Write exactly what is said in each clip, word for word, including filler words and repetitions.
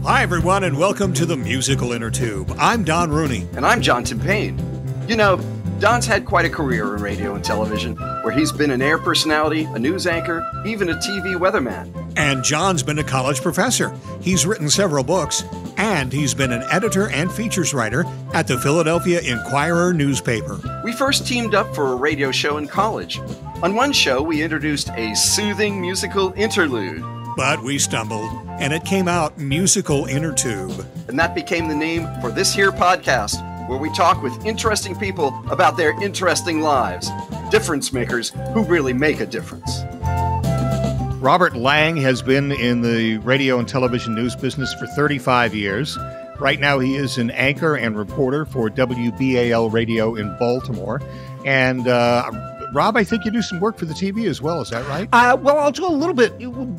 Hi, everyone, and welcome to the Musical Innertube. I'm Don Rooney. And I'm John Timpane. You know, Don's had quite a career in radio and television, where he's been an air personality, a news anchor, even a T V weatherman. And John's been a college professor. He's written several books, and he's been an editor and features writer at the Philadelphia Inquirer newspaper. We first teamed up for a radio show in college. On one show, we introduced a soothing musical interlude. But we stumbled, and it came out Musical Innertube. And that became the name for this here podcast, where we talk with interesting people about their interesting lives. Difference makers who really make a difference. Robert Lang has been in the radio and television news business for thirty-five years. Right now he is an anchor and reporter for W B A L Radio in Baltimore. And uh, Rob, I think you do some work for the T V as well. Is that right? Uh, well, I'll do a little bit.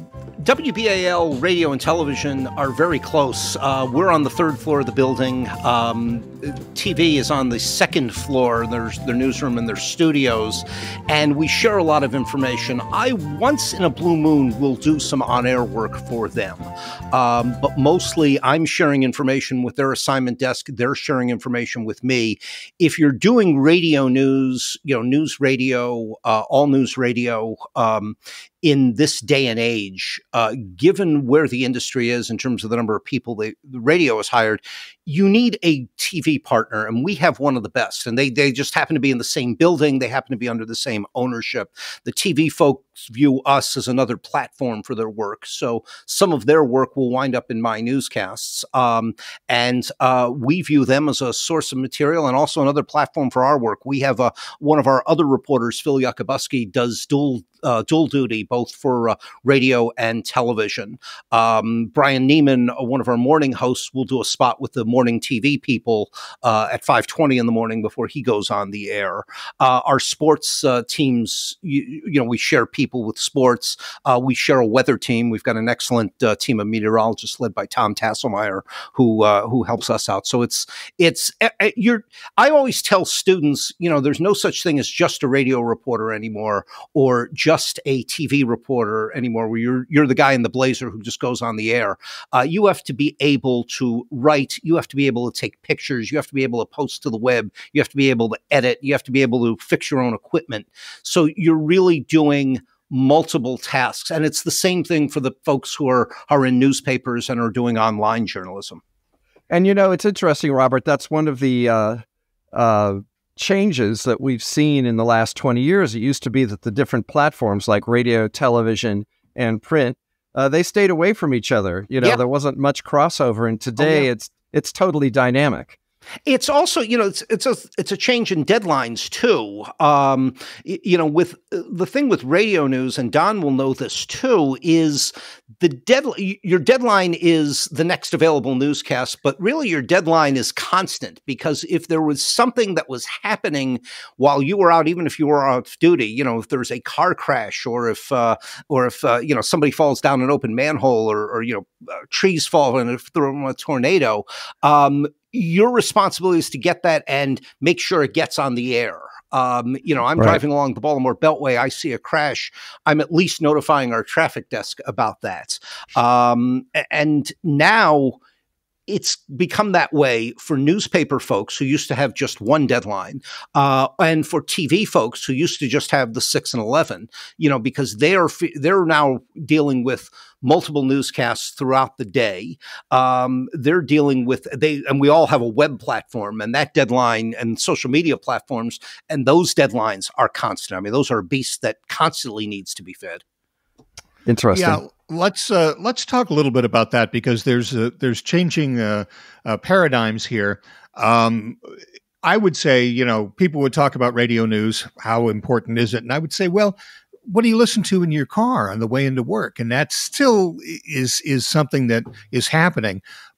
W B A L Radio and Television are very close. Uh, we're on the third floor of the building. Um, T V is on the second floor. There's their newsroom and their studios, and we share a lot of information. I, once in a blue moon, will do some on-air work for them. Um, but mostly, I'm sharing information with their assignment desk. They're sharing information with me. If you're doing radio news, you know, news radio, uh, all news radio, um, in this day and age, uh, given where the industry is in terms of the number of people they, the radio has hired, you need a T V partner, and we have one of the best. And they they just happen to be in the same building. They happen to be under the same ownership. The T V folks view us as another platform for their work. So some of their work will wind up in my newscasts. Um, and uh, we view them as a source of material and also another platform for our work. We have a, one of our other reporters, Phil Yakubuski, does dual Uh, dual duty, both for uh, radio and television. Um, Brian Neiman, uh, one of our morning hosts, will do a spot with the morning T V people uh, at five twenty in the morning before he goes on the air. Uh, our sports uh, teams, you, you know, we share people with sports. Uh, we share a weather team. We've got an excellent uh, team of meteorologists led by Tom Tasselmeyer, who uh, who helps us out. So it's it's uh, you're. I always tell students, you know, there's no such thing as just a radio reporter anymore, or just just a T V reporter anymore, where you're you're the guy in the blazer who just goes on the air. Uh, you have to be able to write. You have to be able to take pictures. You have to be able to post to the web. You have to be able to edit. You have to be able to fix your own equipment. So you're really doing multiple tasks. And it's the same thing for the folks who are, are in newspapers and are doing online journalism. And, you know, it's interesting, Robert, that's one of the uh, uh, changes that we've seen in the last twenty years. It used to be that the different platforms like radio, television, and print, uh, they stayed away from each other. You know, yeah. There wasn't much crossover. And today oh, yeah. it's it's totally dynamic. It's also, you know, it's it's a it's a change in deadlines too. Um, you know, with the thing with radio news, and Don will know this too, is the deadline. Your deadline is the next available newscast, but really your deadline is constant, because if there was something that was happening while you were out, even if you were off duty, you know, if there was a car crash, or if uh, or if uh, you know, somebody falls down an open manhole, or, or you know, uh, trees fall in a, a tornado. Um, Your responsibility is to get that and make sure it gets on the air. Um, you know, I'm right. driving along the Baltimore Beltway. I see a crash. I'm at least notifying our traffic desk about that. Um, and now it's become that way for newspaper folks who used to have just one deadline, uh, and for T V folks who used to just have the six and eleven, you know, because they are, they're now dealing with multiple newscasts throughout the day. Um, they're dealing with, they, and we all have a web platform, and that deadline, and social media platforms, and those deadlines are constant. I mean, those are a beast that constantly needs to be fed. Interesting. Yeah. Let's uh, let's talk a little bit about that, because there's uh, there's changing uh, uh, paradigms here. Um, I would say, you know, people would talk about radio news. How important is it? And I would say, well, what do you listen to in your car on the way into work? And that still is is something that is happening.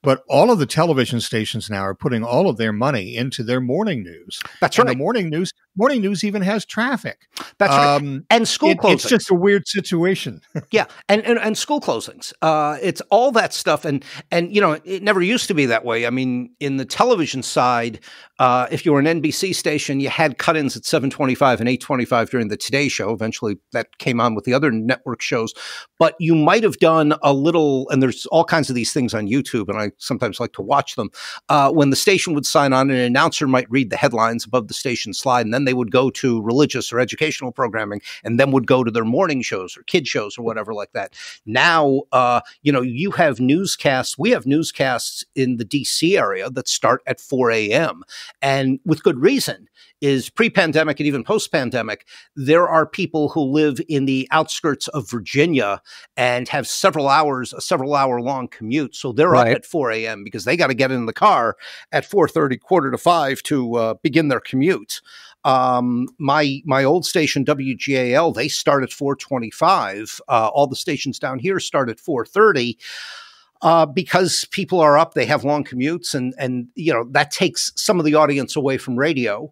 but all of the television stations now are putting all of their money into their morning news. That's and right. The morning news, morning news even has traffic. That's right. Um, And school it, closings. It's just a weird situation. Yeah, and, and and school closings. Uh, it's all that stuff, and and you know, it never used to be that way. I mean, in the television side, uh, if you were an N B C station, you had cut-ins at seven twenty-five and eight twenty-five during the Today Show. Eventually, that came on with the other network shows. But you might have done a little, and there's all kinds of these things on YouTube, and I sometimes like to watch them. Uh, when the station would sign on, an announcer might read the headlines above the station slide, and then they would go to religious or educational programming, and then would go to their morning shows or kid shows or whatever like that. Now, uh, you know, you have newscasts. We have newscasts in the D C area that start at four a.m. and with good reason. Is pre-pandemic and even post-pandemic, there are people who live in the outskirts of Virginia and have several hours, a several hour long commute. So they're Right. up at four a.m. because they got to get in the car at four thirty, quarter to five to uh, begin their commute. Um, my my old station, W G A L, they start at four twenty-five. Uh, all the stations down here start at four thirty. Uh, because people are up, they have long commutes, and and you know that takes some of the audience away from radio.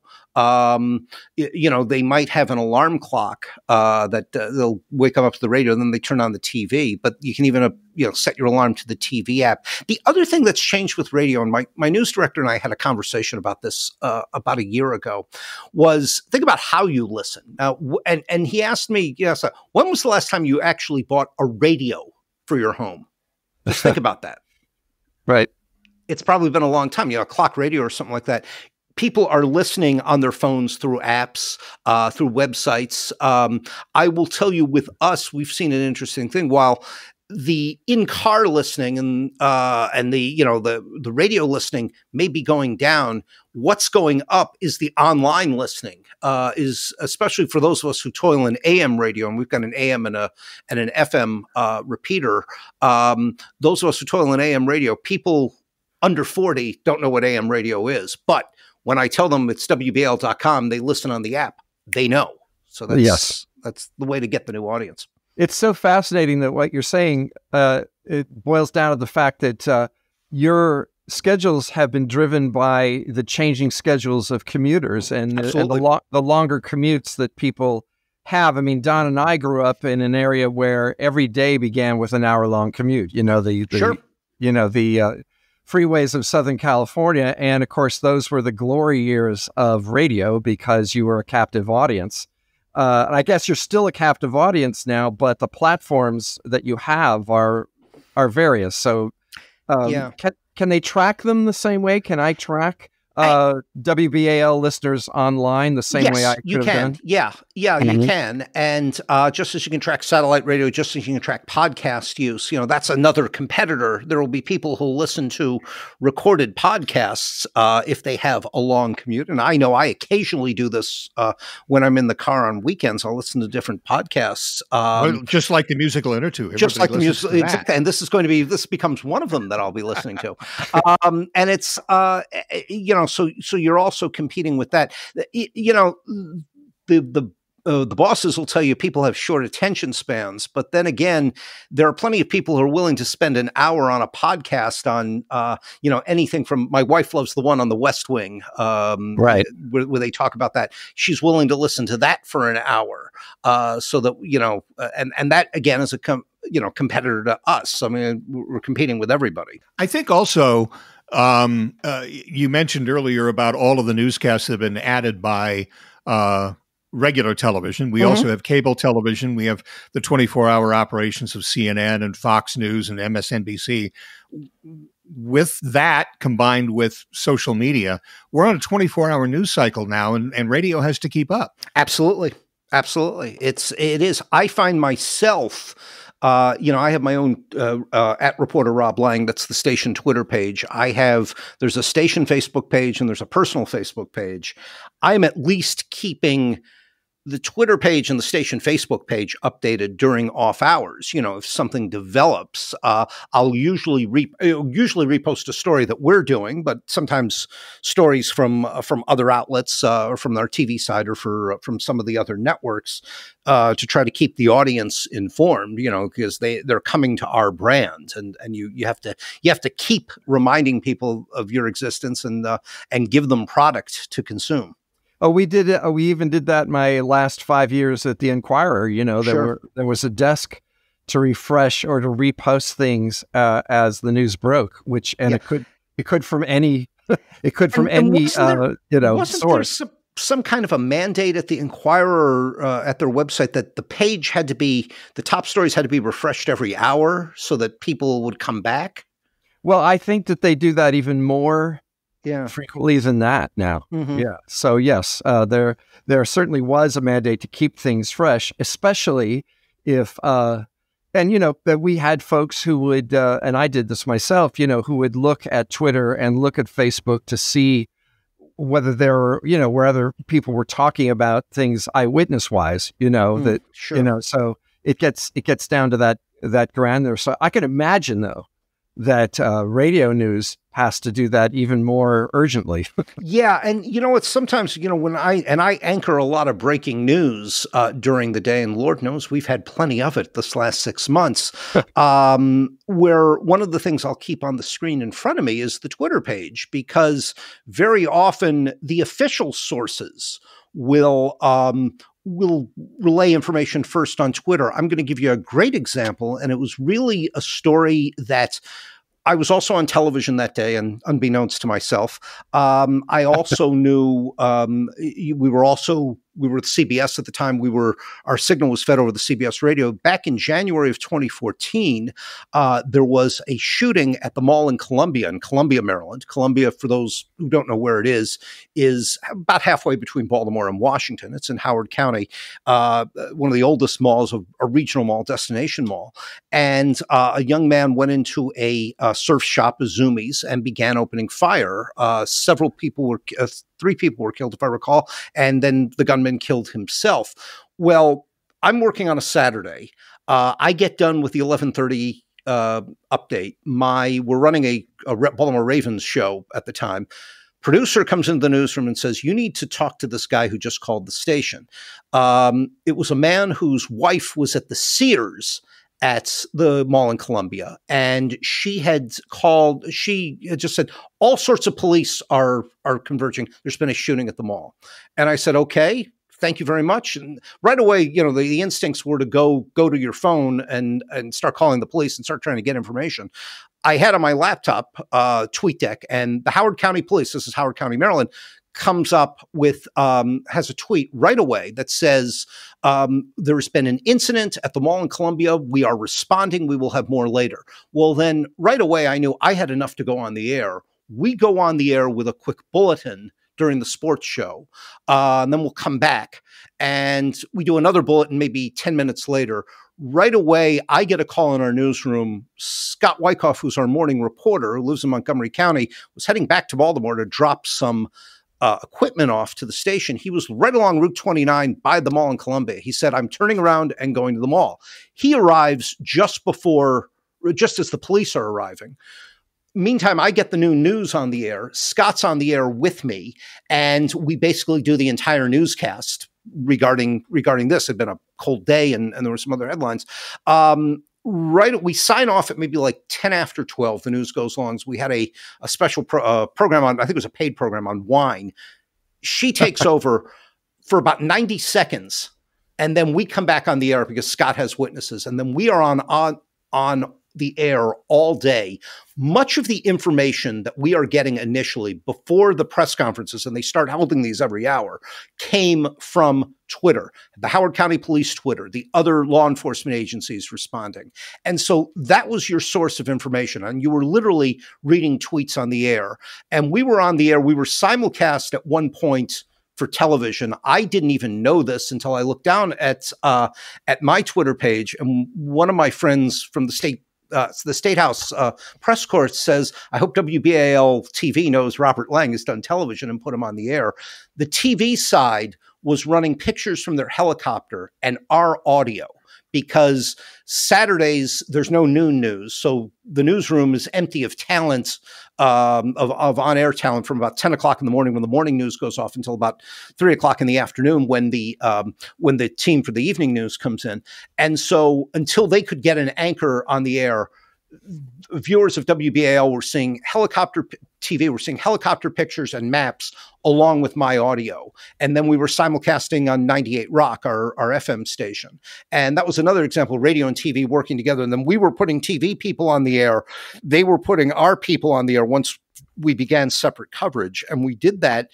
Um, you, you know, they might have an alarm clock uh, that uh, they'll wake them up to the radio, and then they turn on the T V. But you can even uh, you know set your alarm to the T V app. The other thing that's changed with radio, and my my news director and I had a conversation about this uh, about a year ago, was think about how you listen. Uh, w- and and he asked me, yes, uh, when was the last time you actually bought a radio for your home? Just think about that. Right. It's probably been a long time, you know, a clock radio or something like that. People are listening on their phones through apps, uh, through websites. Um, I will tell you, with us, we've seen an interesting thing. While the in-car listening and uh, and the you know the the radio listening may be going down, what's going up is the online listening. Uh, is especially for those of us who toil in A M radio, and we've got an A M and a and an F M uh, repeater. Um, those of us who toil in A M radio, people under forty don't know what A M radio is, but when I tell them it's W B A L dot com, they listen on the app. They know. So that's Yes. that's the way to get the new audience. It's so fascinating that what you're saying, uh, it boils down to the fact that uh, your schedules have been driven by the changing schedules of commuters and, and the, lo- the longer commutes that people have. I mean, Don and I grew up in an area where every day began with an hour-long commute. You know, the, the Sure. you know, the uh, freeways of Southern California. And of course, those were the glory years of radio because you were a captive audience. Uh, I guess you're still a captive audience now, but the platforms that you have are are various. So, um, Yeah. can can they track them the same way? Can I track uh, W B A L listeners online the same yes, way I could you have can. done? Yeah, yeah, Mhm. you can. And uh, just as you can track satellite radio, just as you can track podcast use, you know, that's another competitor. There will be people who listen to recorded podcasts uh, if they have a long commute. And I know I occasionally do this uh, when I'm in the car on weekends. I'll listen to different podcasts. Um, Well, just like the musical Innertube. just like the Everybody listens music, to that. exactly. And this is going to be, this becomes one of them that I'll be listening to. um, and it's, uh, you know, so, so you're also competing with that. You, you know, the, the, uh, the bosses will tell you people have short attention spans, but then again, there are plenty of people who are willing to spend an hour on a podcast on, uh, you know, anything from, my wife loves the one on the West Wing, um, Right. where, where they talk about that. She's willing to listen to that for an hour, uh, so that, you know, uh, and, and that again is a, com- you know, competitor to us. I mean, we're competing with everybody. I think also, um, uh, you mentioned earlier about all of the newscasts that have been added by uh, regular television. We Mhm. also have cable television. We have the twenty-four hour operations of C N N and Fox News and M S N B C. With that combined with social media, we're on a twenty-four hour news cycle now, and, and radio has to keep up. Absolutely. Absolutely. It's, it is. I find myself, uh, you know, I have my own, uh, uh, at Reporter Rob Lang. That's the station Twitter page. I have, there's a station Facebook page and there's a personal Facebook page. I'm at least keeping the Twitter page and the station Facebook page updated during off hours. You know, if something develops, uh, I'll usually re- usually repost a story that we're doing, but sometimes stories from uh, from other outlets uh, or from our T V side or for uh, from some of the other networks uh, to try to keep the audience informed. You know, because they they're coming to our brand, and and you you have to you have to keep reminding people of your existence and uh, and give them product to consume. Oh, we did. Uh, we even did that my last five years at the Inquirer. You know, there Sure. were there was a desk to refresh or to repost things uh, as the news broke, which and Yeah. it could it could from any it could from And- and any wasn't there- uh, you know Wasn't there source. some, some kind of a mandate at the Inquirer uh, at their website that the page had to be the top stories had to be refreshed every hour so that people would come back? Well, I think that they do that even more Yeah. frequently than that now. Mhm. Yeah. So yes, uh, there there certainly was a mandate to keep things fresh, especially if uh, and you know that we had folks who would uh, and I did this myself. You know, who would look at Twitter and look at Facebook to see whether there were you know where other people were talking about things eyewitness wise. You know Mm, that sure. you know so it gets it gets down to that that granular. So I can imagine though that uh, radio news has to do that even more urgently. Yeah, and you know what? Sometimes you know when I and I anchor a lot of breaking news uh, during the day, and Lord knows we've had plenty of it this last six months. um, where one of the things I'll keep on the screen in front of me is the Twitter page, because very often the official sources will um, will relay information first on Twitter. I'm going to give you a great example, and it was really a story that I was also on television that day, and unbeknownst to myself, um, I also knew um, we were also we were at C B S at the time. We were our signal was fed over the C B S radio. Back in January of twenty fourteen, uh, there was a shooting at the mall in Columbia, in Columbia, Maryland. Columbia, for those who don't know where it is, is about halfway between Baltimore and Washington. It's in Howard County, uh, one of the oldest malls, of a regional mall, destination mall. And uh, a young man went into a, a surf shop, a Zoomies, and began opening fire. Uh, several people were, uh, three people were killed, if I recall, and then the gunman killed himself. Well, I'm working on a Saturday. Uh, I get done with the eleven thirty uh, update. My we're running a, a Baltimore Ravens show at the time. Producer comes into the newsroom and says, "You need to talk to this guy who just called the station." Um, it was a man whose wife was at the Sears at the mall in Columbia, and she had called, she had just said, all sorts of police are are converging. There's been a shooting at the mall. And I said, okay, thank you very much. And right away, you know, the, the instincts were to go go to your phone and and start calling the police and start trying to get information. I had on my laptop uh, TweetDeck, and the Howard County Police, this is Howard County, Maryland, comes up with, um, has a tweet right away that says, um, there's been an incident at the mall in Columbia. We are responding. We will have more later. Well, then right away, I knew I had enough to go on the air. We go on the air with a quick bulletin during the sports show. Uh, and then we'll come back and we do another bulletin maybe ten minutes later. Right away, I get a call in our newsroom. Scott Wyckoff, who's our morning reporter, who lives in Montgomery County, was heading back to Baltimore to drop some Uh, equipment off to the station. He was right along Route twenty-nine by the mall in Columbia. He said, I'm turning around and going to the mall. He arrives just before, just as the police are arriving. Meantime, I get the new news on the air. Scott's on the air with me, and we basically do the entire newscast regarding regarding this. It had been a cold day, and, and there were some other headlines. Um, Right, we sign off at maybe like ten after twelve. The news goes along. So we had a a special pro, uh, program on, I think it was a paid program on wine. She takes over for about ninety seconds, and then we come back on the air because Scott has witnesses, and then we are on on on the air all day. Much of the information that we are getting initially before the press conferences, and they start holding these every hour, came from Twitter, the Howard County Police Twitter, the other law enforcement agencies responding. And so that was your source of information. And you were literally reading tweets on the air. And we were on the air. We were simulcast at one point for television. I didn't even know this until I looked down at uh, at my Twitter page. And one of my friends from the state Uh, the State House uh, press corps says, I hope W B A L T V knows Robert Lang has done television and put him on the air. The T V side was running pictures from their helicopter and our audio, because Saturdays there's no noon news, so the newsroom is empty of talent, um, of, of on-air talent from about ten o'clock in the morning when the morning news goes off until about three o'clock in the afternoon when the um, when the team for the evening news comes in. And so until they could get an anchor on the air, viewers of W B A L were seeing helicopter T V, we're seeing helicopter pictures and maps along with my audio. And then we were simulcasting on ninety-eight Rock, our, our F M station. And that was another example, radio and T V working together. And then we were putting T V people on the air. They were putting our people on the air once we began separate coverage. And we did that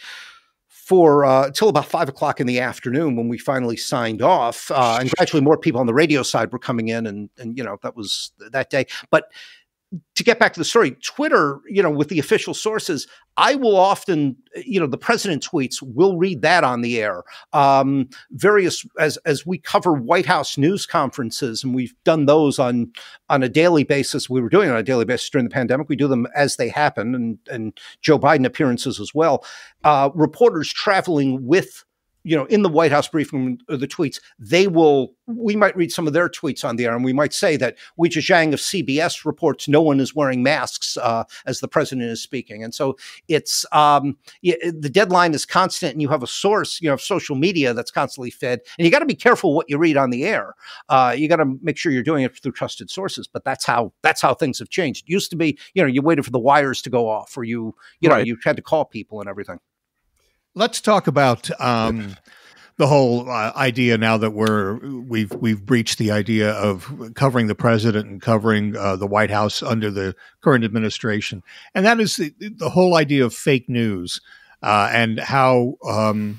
for uh, till about five o'clock in the afternoon when we finally signed off. Uh, and gradually more people on the radio side were coming in, and, and, you know, that was that day. But to get back to the story, Twitter, you know, with the official sources, I will often, you know, the president tweets, we'll read that on the air. Um, various, as as we cover White House news conferences, and we've done those on on a daily basis. We were doing it on a daily basis during the pandemic. We do them as they happen, and, and Joe Biden appearances as well. Uh, reporters traveling with, you know, in the White House briefing, or the tweets, they will, we might read some of their tweets on the air, and we might say that Weijia Zhang of C B S reports no one is wearing masks uh, as the president is speaking. And so it's, um, the deadline is constant, and you have a source, you know, of social media that's constantly fed, and you got to be careful what you read on the air. Uh, you got to make sure you're doing it through trusted sources, but that's how, that's how things have changed. It used to be, you know, you waited for the wires to go off, or you, you know, right. you had to call people and everything. Let's talk about um, the whole uh, idea now that we're we've we've breached the idea of covering the president and covering uh, the White House under the current administration, and that is the, the whole idea of fake news uh, and how um,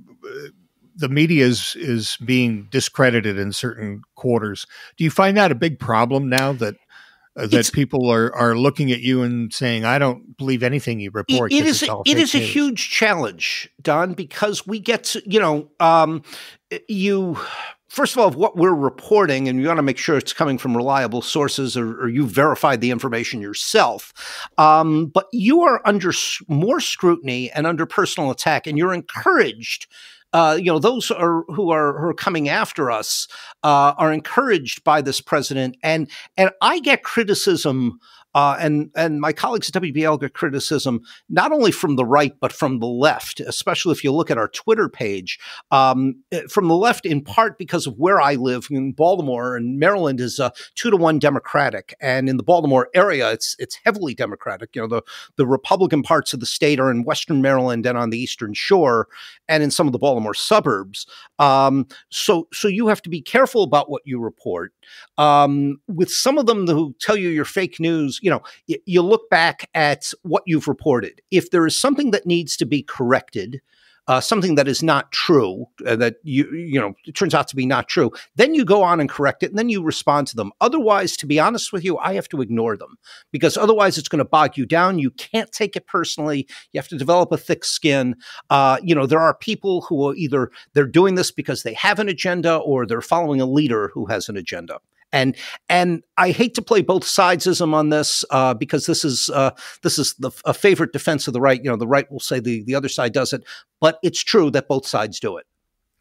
the media is is being discredited in certain quarters. Do you find that a big problem now that? Uh, that it's, people are, are looking at you and saying, I don't believe anything you report. It is, it is a huge challenge, Don, because we get to, you know, um, you, first of all, what we're reporting, and you want to make sure it's coming from reliable sources, or, or you verified the information yourself. Um, but you are under more scrutiny and under personal attack, and you're encouraged. Uh, you know, those are who are who are coming after us uh, are encouraged by this president, and and I get criticism, uh, and and my colleagues at W B A L get criticism not only from the right but from the left, especially if you look at our Twitter page. Um, from the left, in part because of where I live in Baltimore, and Maryland is uh, two to one Democratic, and in the Baltimore area, it's it's heavily Democratic. You know, the the Republican parts of the state are in Western Maryland and on the Eastern Shore, and in some of the Baltimore suburbs. Um, so, so you have to be careful about what you report. Um, with some of them who tell you you're fake news, you know, y- you look back at what you've reported. If there is something that needs to be corrected, uh, something that is not true, uh, that you, you know, it turns out to be not true, then you go on and correct it, and then you respond to them. Otherwise, to be honest with you, I have to ignore them, because otherwise it's going to bog you down. You can't take it personally. You have to develop a thick skin. Uh, you know, there are people who are either, they're doing this because they have an agenda, or they're following a leader who has an agenda. And and I hate to play both sidesism on this, uh, because this is uh, this is the, a favorite defense of the right. You know, the right will say the, the other side does it, but it's true that both sides do it.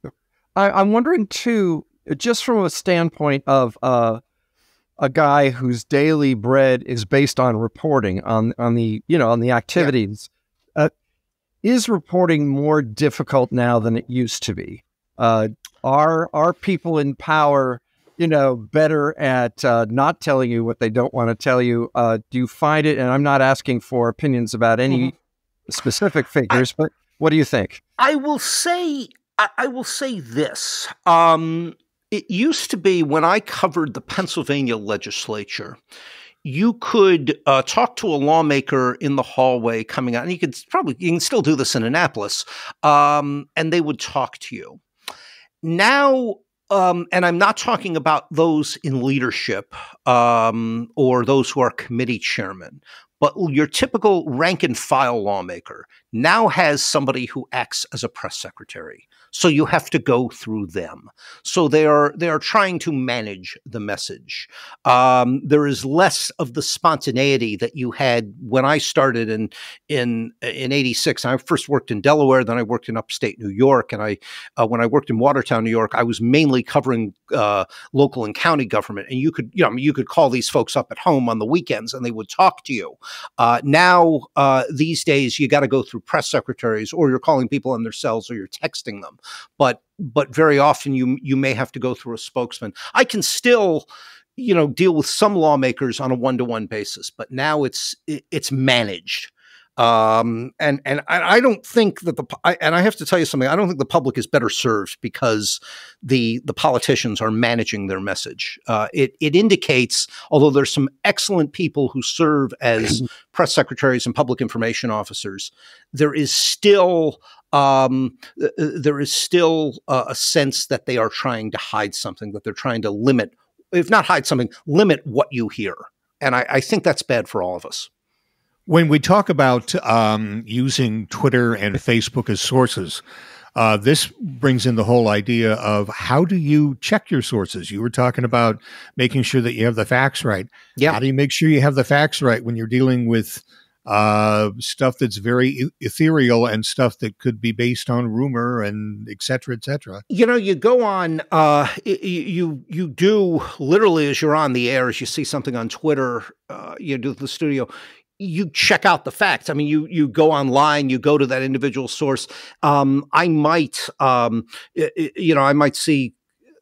I, I'm wondering too, just from a standpoint of uh, a guy whose daily bread is based on reporting on on the you know on the activities, yeah. uh, is reporting more difficult now than it used to be? Uh, are are people in power, you know, better at uh, not telling you what they don't want to tell you? Uh, do you find it, and I'm not asking for opinions about any mm-hmm. specific figures, I, but what do you think? I will say, I, I will say this. Um, it used to be when I covered the Pennsylvania legislature, you could uh, talk to a lawmaker in the hallway coming out, and you could probably, you can still do this in Annapolis, um, and they would talk to you. Now, Um, and I'm not talking about those in leadership um, or those who are committee chairmen, but your typical rank and file lawmaker now has somebody who acts as a press secretary, So you have to go through them. So they are they are trying to manage the message. Um, there is less of the spontaneity that you had when I started in in in eighty-six. I first worked in Delaware, then I worked in upstate New York, and I uh, when I worked in Watertown, New York, I was mainly covering uh, local and county government. And you could you know you could call these folks up at home on the weekends, and they would talk to you. Uh, now uh, these days, you got to go through press secretaries, or you're calling people in their cells, or you're texting them. But but very often you you may have to go through a spokesman. I can still, you know, deal with some lawmakers on a one-to-one basis, but now it's it, it's managed. Um, and and I, I don't think that the I, and I have to tell you something. I don't think the public is better served because the the politicians are managing their message. Uh, it it indicates, although there's some excellent people who serve as press secretaries and public information officers, there is still um, there is still uh, a sense that they are trying to hide something, that they're trying to limit, if not hide something, limit what you hear. And I, I think that's bad for all of us. When we talk about um, using Twitter and Facebook as sources, uh, this brings in the whole idea of how do you check your sources? You were talking about making sure that you have the facts right. Yeah. How do you make sure you have the facts right when you're dealing with uh, stuff that's very ethereal and stuff that could be based on rumor and et cetera, et cetera? You know, you go on, uh, you, you do literally as you're on the air, as you see something on Twitter, uh, you do the studio, you check out the facts. I mean, you you go online, you go to that individual source. Um, I might, um, you know, I might see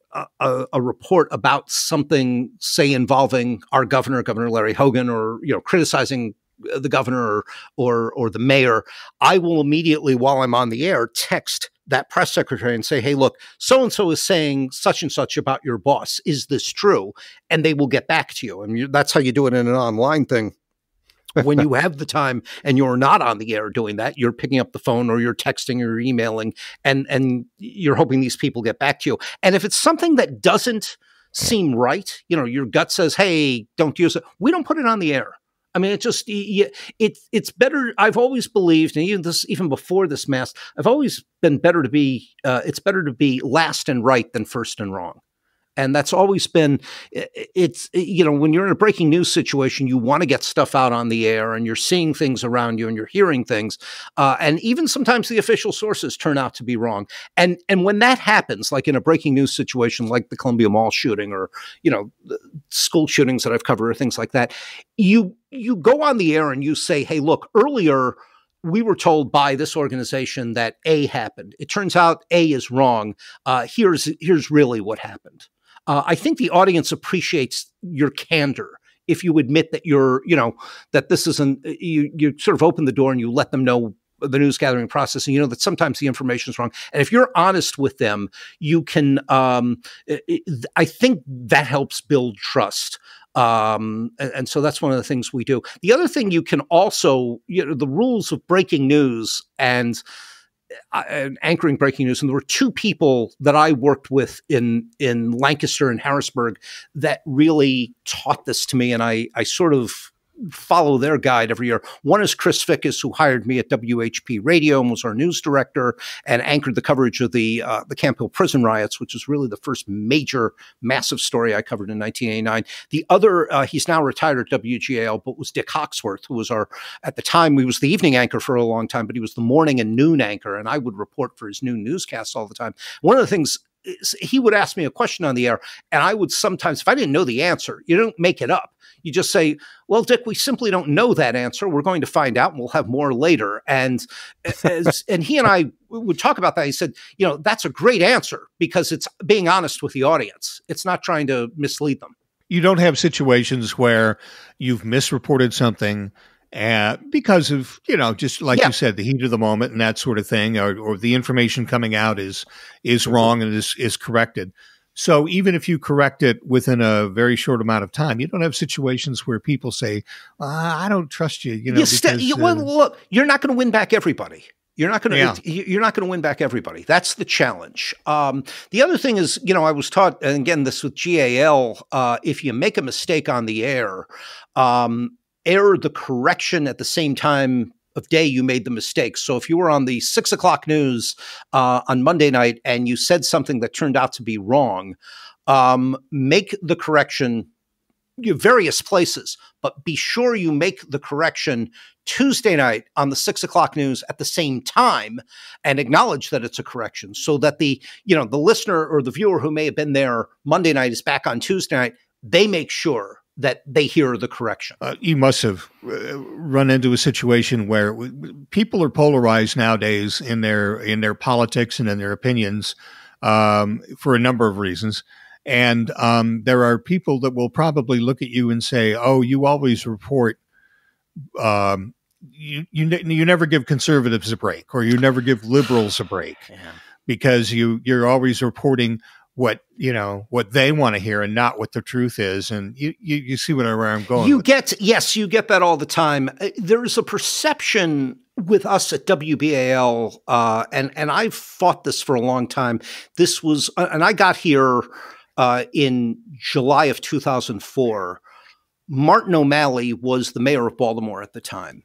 a, a report about something, say, involving our governor, Governor Larry Hogan, or you know, criticizing the governor or or, or the mayor. I will immediately, while I'm on the air, text that press secretary and say, hey, look, so-and-so is saying such and such about your boss. Is this true? And they will get back to you. And you, that's how you do it in an online thing. When you have the time and you're not on the air doing that, you're picking up the phone or you're texting or you're emailing, and, and you're hoping these people get back to you. And if it's something that doesn't seem right, you know, your gut says, hey, don't use it. We don't put it on the air. I mean, it just, it, it, it's better. I've always believed, and even this, even before this mass, I've always been better to be, uh, it's better to be last and right than first and wrong. And that's always been, it's, you know, when you're in a breaking news situation, you want to get stuff out on the air and you're seeing things around you and you're hearing things. Uh, and even sometimes the official sources turn out to be wrong. And and when that happens, like in a breaking news situation, like the Columbia Mall shooting or, you know, school shootings that I've covered or things like that, you you go on the air and you say, hey, look, earlier we were told by this organization that A happened. It turns out A is wrong. Uh, here's here's really what happened. Uh, I think the audience appreciates your candor if you admit that you're, you know, that this isn't, you, you sort of open the door and you let them know the news gathering process, and you know that sometimes the information is wrong. And if you're honest with them, you can, um, it, I think that helps build trust. Um, and, and so that's one of the things we do. The other thing you can also, you know, the rules of breaking news and Uh, anchoring breaking news. And there were two people that I worked with in, in Lancaster and Harrisburg that really taught this to me. And I, I sort of follow their guide every year. One is Chris Fickus, who hired me at W H P Radio and was our news director and anchored the coverage of the uh, the Camp Hill prison riots, which was really the first major, massive story I covered in nineteen eighty-nine. The other, uh, he's now retired at W G A L, but was Dick Hawksworth, who was our, at the time, he was the evening anchor for a long time, but he was the morning and noon anchor, and I would report for his noon newscasts all the time. One of the things, he would ask me a question on the air, and I would sometimes, if I didn't know the answer, you don't make it up. You just say, well, Dick, we simply don't know that answer. We're going to find out, and we'll have more later. And as, and he and I would talk about that. He said, you know, that's a great answer because it's being honest with the audience. It's not trying to mislead them. You don't have situations where you've misreported something Uh, because of, you know, just like Yeah. you said, the heat of the moment and that sort of thing, or, or the information coming out is is wrong and is, is corrected. So even if you correct it within a very short amount of time, you don't have situations where people say, uh, I don't trust you, you know. You st- because, you, uh, well, look, you're not going to win back everybody. You're not going to. Yeah. You're not going to win back everybody. That's the challenge. Um, the other thing is, you know, I was taught, and again, this with G A L. Uh, if you make a mistake on the air, um, air the correction at the same time of day you made the mistake. So if you were on the six o'clock news uh, on Monday night and you said something that turned out to be wrong, um, make the correction various places, but be sure you make the correction Tuesday night on the six o'clock news at the same time and acknowledge that it's a correction so that the, you know, the listener or the viewer who may have been there Monday night is back on Tuesday night. They make sure that they hear the correction. Uh, you must have uh, run into a situation where w- people are polarized nowadays in their, in their politics and in their opinions um, for a number of reasons. And um, there are people that will probably look at you and say, "Oh, you always report, um, you you ne- you never give conservatives a break, or you never give liberals a break, yeah. because you you're always reporting what you know what they want to hear and not what the truth is." And you you, you see what I, where I'm going. You with get yes, you get that all the time. There is a perception with us at W B A L, uh, and and I've fought this for a long time. This was, and I got here. Uh, in July of two thousand four, Martin O'Malley was the mayor of Baltimore at the time.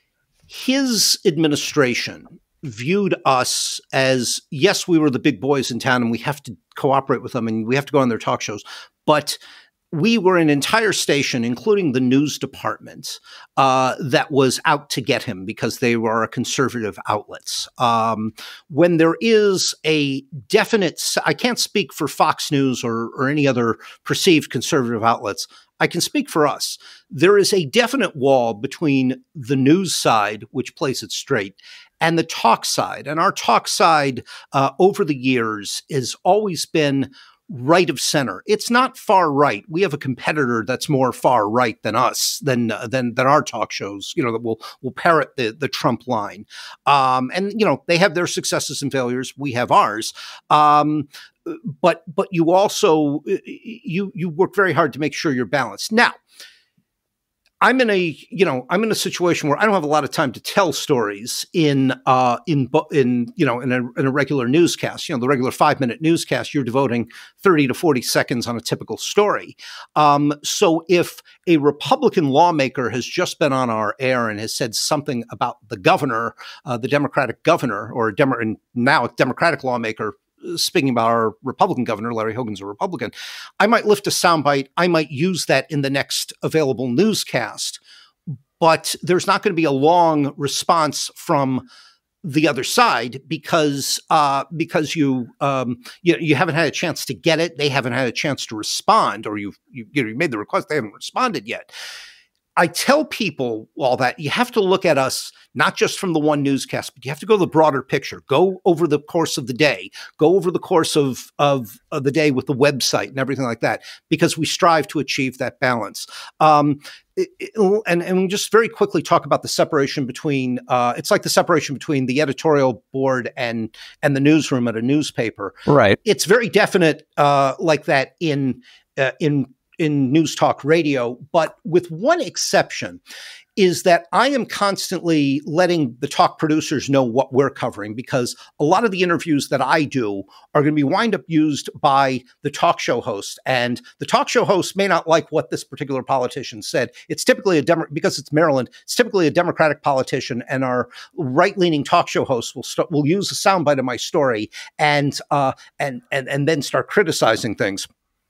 His administration viewed us as, yes, we were the big boys in town and we have to cooperate with them and we have to go on their talk shows, but we were an entire station, including the news department, uh, that was out to get him because they were conservative outlets. Um, when there is a definite, I can't speak for Fox News or, or any other perceived conservative outlets. I can speak for us. There is a definite wall between the news side, which plays it straight, and the talk side. And our talk side uh, over the years has always been right of center. It's not far right. We have a competitor that's more far right than us, than uh, than than our talk shows. You know, that will will parrot the the Trump line. Um, and you know, they have their successes and failures. We have ours. Um, but but you also you you work very hard to make sure you're balanced. Now, I'm in a, you know, I'm in a situation where I don't have a lot of time to tell stories in, uh, in, in, you know, in a, in a regular newscast. You know, the regular five minute newscast, you're devoting thirty to forty seconds on a typical story. Um, so if a Republican lawmaker has just been on our air and has said something about the governor, uh, the Democratic governor, or a Demo- and now a Democratic lawmaker, speaking about our Republican governor, Larry Hogan's a Republican, I might lift a soundbite. I might use that in the next available newscast, but there's not going to be a long response from the other side because uh, because you, um, you you haven't had a chance to get it. They haven't had a chance to respond, or you've you, you made the request. They haven't responded yet. I tell people all that you have to look at us not just from the one newscast, but you have to go the broader picture. Go over the course of the day. Go over the course of, of, of the day with the website and everything like that, because we strive to achieve that balance. Um, it, it, and, and just very quickly talk about the separation between, uh, it's like the separation between the editorial board and, and the newsroom at a newspaper. Right. It's very definite uh, like that in, uh, in, in news talk radio, but with one exception, is that I am constantly letting the talk producers know what we're covering, because a lot of the interviews that I do are going to be wind up used by the talk show host. And the talk show host may not like what this particular politician said. It's typically a Demo- because it's Maryland, it's typically a Democratic politician, and our right-leaning talk show host will st- will use a soundbite of my story and uh, and and and then start criticizing things.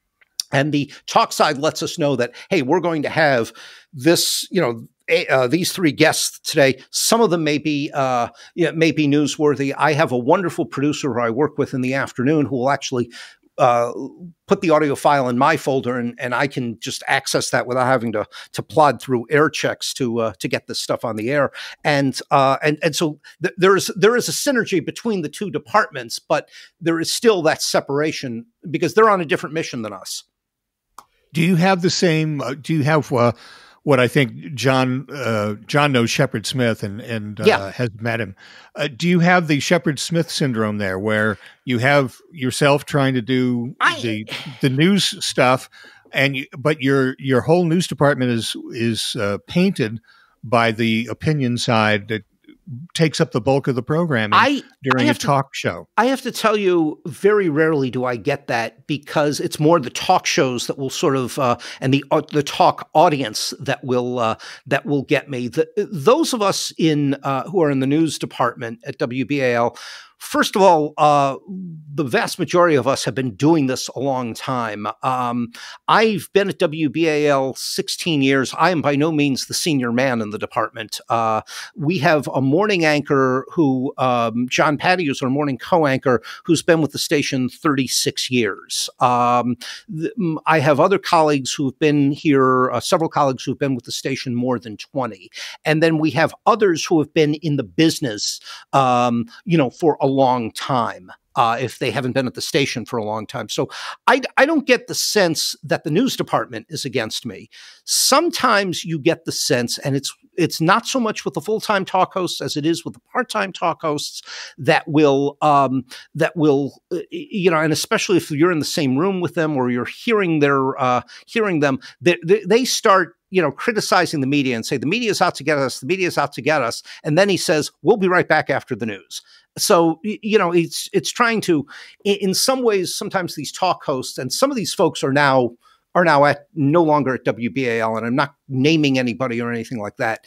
And the talk side lets us know that, hey, we're going to have this, you know, uh, these three guests today. Some of them may be, uh, you know, may be newsworthy. I have a wonderful producer who I work with in the afternoon who will actually uh, put the audio file in my folder, and, and I can just access that without having to to plod through air checks to uh, to get this stuff on the air. And uh, and and so th- there is there is a synergy between the two departments, but there is still that separation because they're on a different mission than us. Do you have the same? Uh, do you have uh, what I think John uh, John knows Shepard Smith and and uh, yeah. has met him? Uh, do you have the Shepard Smith syndrome there, where you have yourself trying to do I, the the news stuff, and you, but your your whole news department is is uh, painted by the opinion side that takes up the bulk of the programming I, during I a to, talk show. I have to tell you, very rarely do I get that, because it's more the talk shows that will sort of uh, and the uh, the talk audience that will uh, that will get me. The, those of us in uh, who are in the news department at W B A L. First of all, uh, the vast majority of us have been doing this a long time. Um, I've been at W B A L sixteen years. I am by no means the senior man in the department. Uh, we have a morning anchor who, um, John Patty, is our morning co-anchor, who's been with the station thirty-six years. Um, th- I have other colleagues who've been here, uh, several colleagues who've been with the station more than twenty. And then we have others who have been in the business, um, you know, for a long time, uh, if they haven't been at the station for a long time. So I, I don't get the sense that the news department is against me. Sometimes you get the sense, and it's it's not so much with the full-time talk hosts as it is with the part-time talk hosts, that will um, that will uh, you know, and especially if you're in the same room with them or you're hearing their uh, hearing them, they, they, they start, you know, criticizing the media and say, the media is out to get us, the media is out to get us. And then he says, we'll be right back after the news. So, you know, it's it's trying to, in some ways, sometimes these talk hosts, and some of these folks are now are now at no longer at W B A L, and I'm not naming anybody or anything like that.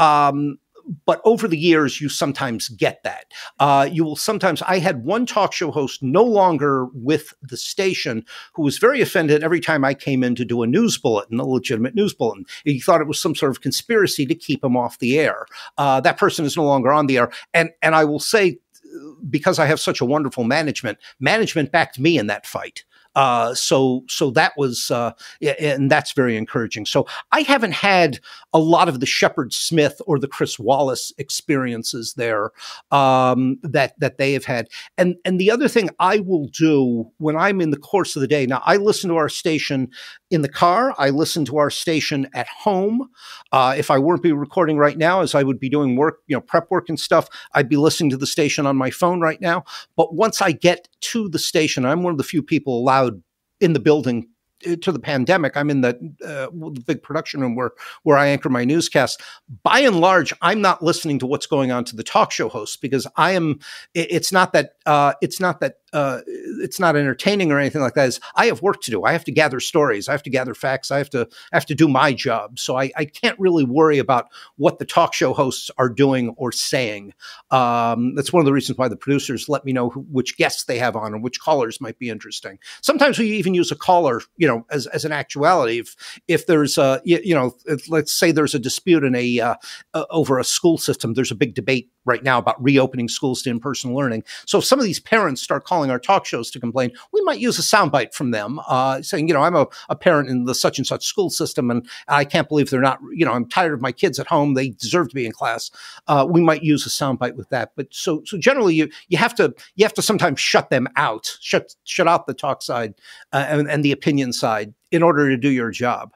Um, But over the years, you sometimes get that. Uh, you will sometimes, I had one talk show host no longer with the station who was very offended every time I came in to do a news bulletin, a legitimate news bulletin. He thought it was some sort of conspiracy to keep him off the air. Uh, that person is no longer on the air. And, and I will say, because I have such a wonderful management, management backed me in that fight. Uh, so, so that was, uh, and that's very encouraging. So I haven't had a lot of the Shepard Smith or the Chris Wallace experiences there, um, that, that they have had. And, and the other thing I will do when I'm in the course of the day, now I listen to our station in the car, I listen to our station at home. Uh, if I weren't be recording right now, as I would be doing work, you know, prep work and stuff, I'd be listening to the station on my phone right now. But once I get to the station, I'm one of the few people allowed in the building to the pandemic. I'm in the, uh, the big production room where, where I anchor my newscasts. By and large, I'm not listening to what's going on to the talk show hosts, because I am, it's not that, uh, it's not that, uh, it's not entertaining or anything like that. It's, I have work to do. I have to gather stories. I have to gather facts. I have to, I have to do my job. So I, I can't really worry about what the talk show hosts are doing or saying. Um, that's one of the reasons why the producers let me know who, which guests they have on and which callers might be interesting. Sometimes we even use a caller, you know, as, as an actuality. If, if there's a, you, you know, if, let's say there's a dispute in a, uh, uh, over a school system, there's a big debate right now about reopening schools to in-person learning. So if some of these parents start calling our talk shows to complain, we might use a soundbite from them, uh, saying, you know, I'm a, a parent in the such and such school system, and I can't believe they're not, you know, I'm tired of my kids at home. They deserve to be in class. Uh, we might use a soundbite with that. But so, so generally you, you have to, you have to sometimes shut them out, shut, shut out the talk side uh, and, and the opinion side in order to do your job.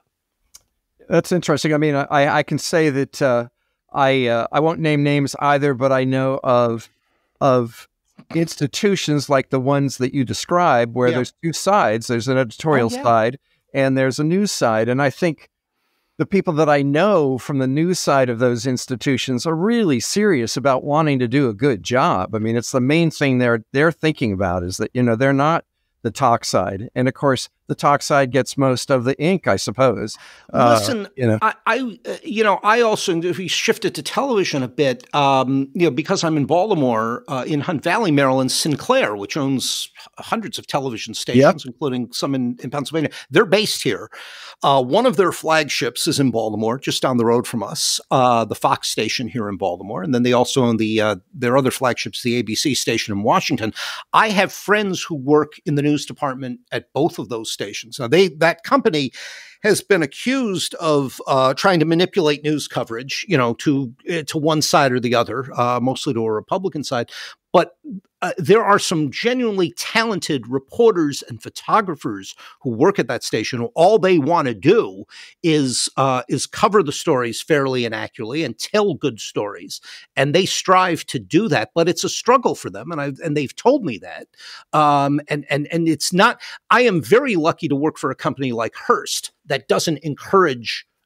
That's interesting. I mean, I, I can say that, uh, I, uh, I won't name names either, but I know of, of, institutions like the ones that you describe, where yeah. there's two sides. There's an editorial oh, yeah. side and there's a news side. And I think the people that I know from the news side of those institutions are really serious about wanting to do a good job. I mean, it's the main thing they're they're thinking about, is that, you know, they're not the talk side. And of course, the talk side gets most of the ink, I suppose. Listen, uh, you know, I, I, uh, you know, I also, if we shifted to television a bit, um, you know, because I'm in Baltimore, uh, in Hunt Valley, Maryland, Sinclair, which owns hundreds of television stations, yep. including some in, in Pennsylvania, they're based here. Uh, one of their flagships is in Baltimore, just down the road from us, uh, the Fox station here in Baltimore. And then they also own the, uh, their other flagships, the A B C station in Washington. I have friends who work in the news department at both of those stations. Now, they that company has been accused of uh, trying to manipulate news coverage, you know, to to one side or the other, uh, mostly to a Republican side. But uh, there are some genuinely talented reporters and photographers who work at that station, who all they want to do is uh, is cover the stories fairly and accurately and tell good stories, and they strive to do that. But it's a struggle for them, and I and they've told me that. Um, and and and it's not. I am very lucky to work for a company like Hearst that doesn't encourage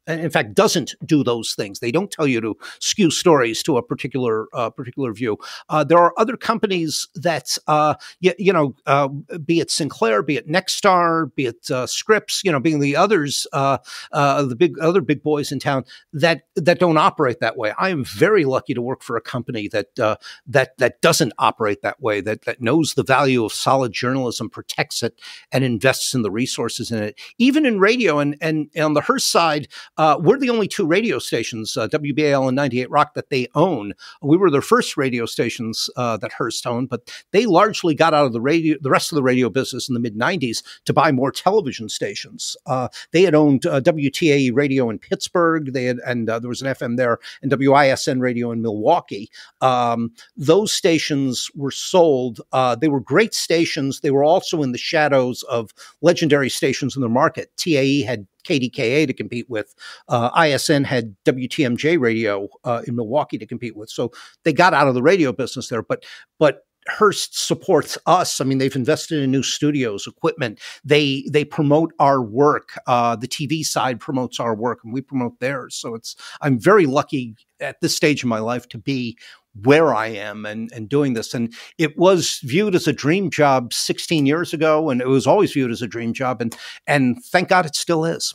and in fact doesn't do those things. They don't tell you to skew stories to a particular uh, particular view. Uh, there are other companies that, uh, you, you know, uh, be it Sinclair, be it Nexstar, be it uh, Scripps, you know, being the others, uh, uh, the big other big boys in town that that don't operate that way. I am very lucky to work for a company that uh, that that doesn't operate that way. That that knows the value of solid journalism, protects it, and invests in the resources in it. Even in radio, and and, and on the Hearst side, uh, we're the only two radio stations, uh, W B A L and ninety-eight Rock, that they own. We were their first radio stations uh, that Hearst owned, but they largely got out of the radio, the rest of the radio business in the mid nineties to buy more television stations. Uh, they had owned uh, W T A E radio in Pittsburgh. They had, and uh, there was an F M there, and W I S N radio in Milwaukee. Um, those stations were sold. Uh, they were great stations. They were also in the shadows of legendary stations in the market. T A E had K D K A to compete with. Uh, I S N had W T M J radio uh, in Milwaukee to compete with. So they got out of the radio business there. But but Hearst supports us. I mean, they've invested in new studios, equipment. They they promote our work. Uh, the T V side promotes our work, and we promote theirs. So it's I'm very lucky at this stage in my life to be where I am and, and doing this. And it was viewed as a dream job sixteen years ago, and it was always viewed as a dream job. And, and thank God it still is.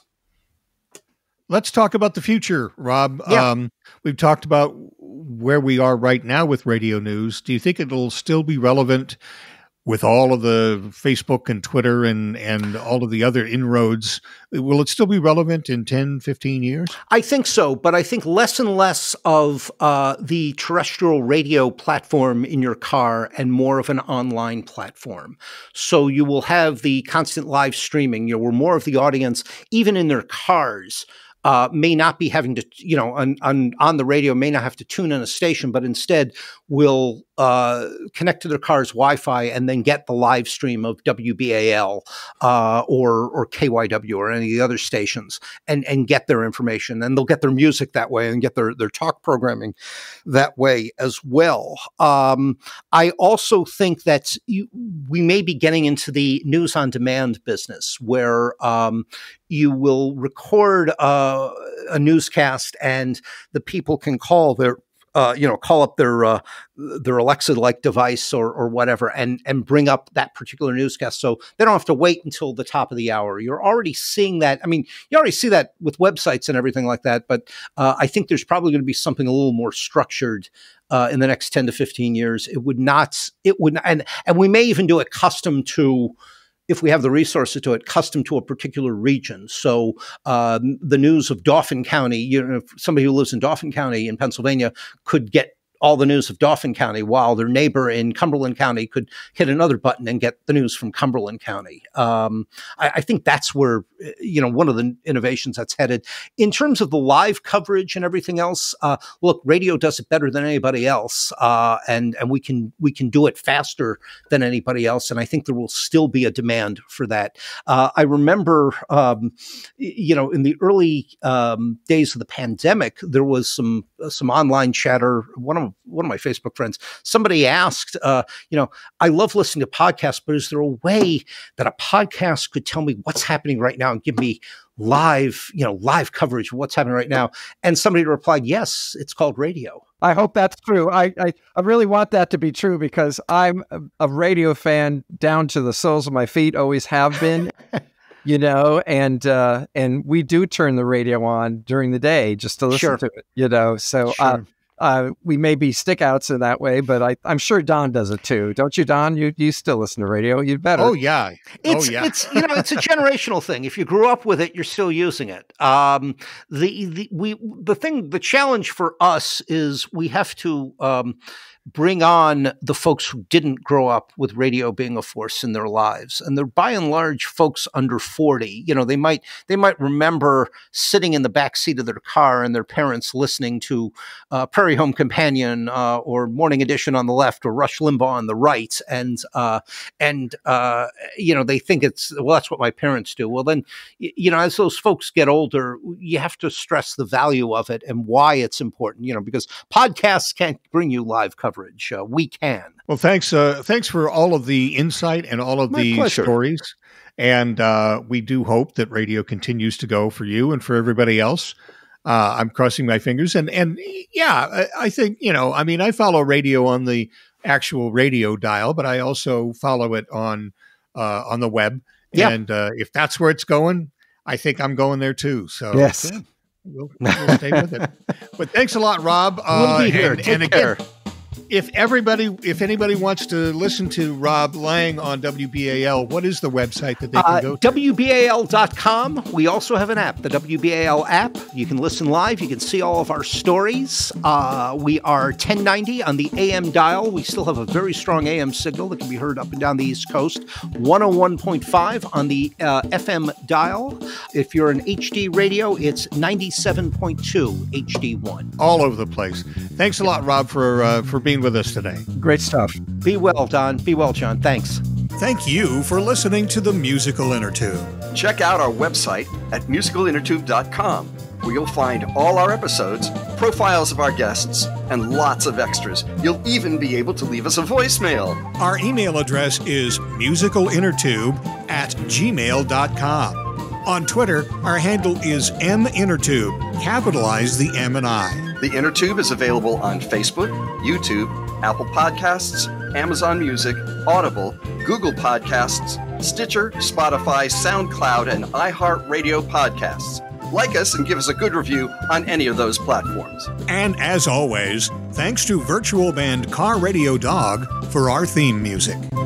Let's talk about the future, Rob. Yeah. Um, we've talked about where we are right now with radio news. Do you think it'll still be relevant with all of the Facebook and Twitter and, and all of the other inroads? Will it still be relevant in ten, fifteen years? I think so, but I think less and less of uh, the terrestrial radio platform in your car and more of an online platform. So you will have the constant live streaming, you know, where more of the audience, even in their cars, Uh, may not be having to, you know, on, on, on the radio, may not have to tune in a station, but instead will uh, connect to their car's Wi-Fi and then get the live stream of W B A L uh, or or K Y W or any of the other stations and, and get their information. And they'll get their music that way and get their, their talk programming that way as well. Um, I also think that you, we may be getting into the news on demand business where um, you will record uh, a newscast and the people can call their, uh, you know, call up their uh, their Alexa-like device or or whatever and and bring up that particular newscast. So they don't have to wait until the top of the hour. You're already seeing that. I mean, you already see that with websites and everything like that. But uh, I think there's probably going to be something a little more structured uh, in the next ten to fifteen years. It would not. It would not, and and we may even do it custom to, if we have the resources to it, custom to a particular region. So um, the news of Dauphin County, you know, somebody who lives in Dauphin County in Pennsylvania could get all the news of Dauphin County, while their neighbor in Cumberland County could hit another button and get the news from Cumberland County. Um, I, I think that's where, you know, one of the innovations that's headed. In terms of the live coverage and everything else, uh, look, radio does it better than anybody else, uh, and and we can we can do it faster than anybody else. And I think there will still be a demand for that. Uh, I remember, um, you know, in the early um, days of the pandemic, there was some some online chatter. One of one of my Facebook friends, somebody asked, uh, you know, I love listening to podcasts, but is there a way that a podcast could tell me what's happening right now and give me live, you know, live coverage of what's happening right now? And somebody replied, yes, it's called radio. I hope that's true. I, I, I really want that to be true because I'm a, a radio fan down to the soles of my feet, always have been. You know, and uh, and we do turn the radio on during the day just to listen Sure. to it, you know. So uh, Sure. uh, we may be stickouts in that way, but I, I'm sure Don does it too. Don't you, Don? You you still listen to radio? You'd better. Oh, yeah. It's, oh, yeah. it's, you know, it's a generational thing. If you grew up with it, you're still using it. Um, the, the, we, the thing, the challenge for us is we have to, um, bring on the folks who didn't grow up with radio being a force in their lives. And they're by and large folks under forty. You know, they might, they might remember sitting in the back seat of their car and their parents listening to uh, Prairie Military Home Companion uh, or Morning Edition on the left or Rush Limbaugh on the right. And, uh, and uh, you know, they think it's, well, that's what my parents do. Well, then, you know, as those folks get older, you have to stress the value of it and why it's important, you know, because podcasts can't bring you live coverage. Uh, we can. Well, thanks. Uh, thanks for all of the insight and all of My the pleasure. stories. And uh, we do hope that radio continues to go for you and for everybody else. Uh, I'm crossing my fingers. And, and yeah, I, I think, you know, I mean, I follow radio on the actual radio dial, but I also follow it on uh, on the web. Yeah. And uh, if that's where it's going, I think I'm going there too. So Yes. yeah, we'll, we'll stay with it. But thanks a lot, Rob. Uh, We'll be here. And, Take and again, care. if everybody, if anybody wants to listen to Rob Lang on W B A L, what is the website that they can Uh, go to? W B A L dot com. We also have an app, the W B A L app. You can listen live. You can see all of our stories. Uh, we are ten ninety on the A M dial. We still have a very strong A M signal that can be heard up and down the East Coast. one oh one point five on the uh, F M dial. If you're an H D radio, it's ninety-seven point two H D one. All over the place. Thanks a lot, Rob, for uh, for being with us today. Great stuff. Be well, Don. Be well, John. Thanks. Thank you for listening to the Musical Innertube. Check out our website at musical innertube dot com, where you'll find all our episodes, profiles of our guests, and lots of extras. You'll even be able to leave us a voicemail. Our email address is musicalinnertube at gmail dot com. On Twitter, our handle is minnertube. Capitalize the M and I. The Innertube is available on Facebook, YouTube, Apple Podcasts, Amazon Music, Audible, Google Podcasts, Stitcher, Spotify, SoundCloud, and iHeartRadio podcasts. Like us and give us a good review on any of those platforms. And as always, thanks to virtual band Car Radio Dog for our theme music.